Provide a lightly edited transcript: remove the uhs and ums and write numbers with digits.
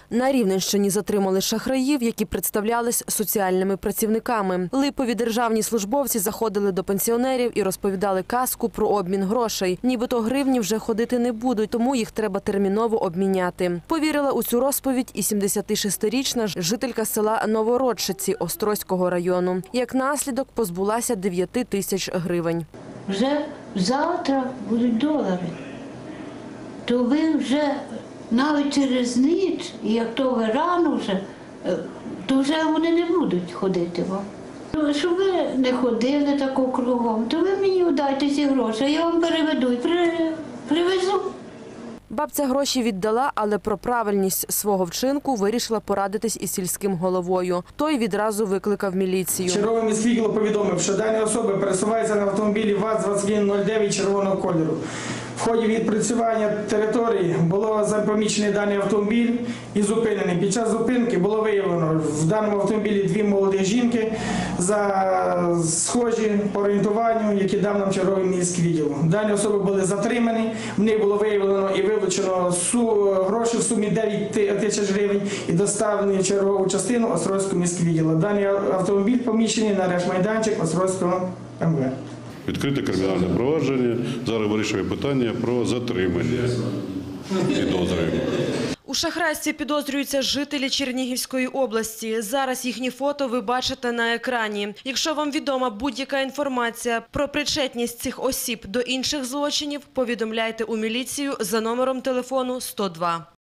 На Рівненщині затримали шахраїв, які представлялись соціальними працівниками. Липові державні службовці заходили до пенсіонерів і розповідали казку про обмін грошей. Нібито гривні вже ходити не будуть, тому їх треба терміново обміняти. Повірила у цю розповідь і 76-річна жителька села Новородчиці Острозького району. Як наслідок, позбулася 9 тисяч гривень. Вже завтра будуть долари. То ви вже навіть через ніч, і як то ви рано вже, то вже вони не будуть ходити вам. Ну, щоб ви не ходили тако кругом, то ви мені дайте ці гроші, я вам переведу і привезу. Бабця гроші віддала, але про правильність свого вчинку вирішила порадитись із сільським головою. Той відразу викликав міліцію. Черговий міськвідділ повідомив, що дані особи пересуваються на автомобілі ВАЗ-2109 червоного кольору. В ході відпрацювання території було запомічений даний автомобіль і зупинений. Під час зупинки було виявлено в даному автомобілі 2 молоді жінки, схожі по орієнтуванню, які дав нам черговий міськвідділ. Дані особи були затримані, в них було виявлено і вилучено гроші в сумі 9 тисяч гривень і доставлені в чергову частину Острозького міськвідділу. Даний автомобіль поміщений на арешт-майданчик Острозького МВ. Відкрите кримінальне провадження. Зараз вирішує питання про затримання підозрюваних. У шахрайстві підозрюються жителі Чернігівської області. Зараз їхні фото ви бачите на екрані. Якщо вам відома будь-яка інформація про причетність цих осіб до інших злочинів, повідомляйте у міліцію за номером телефону 102.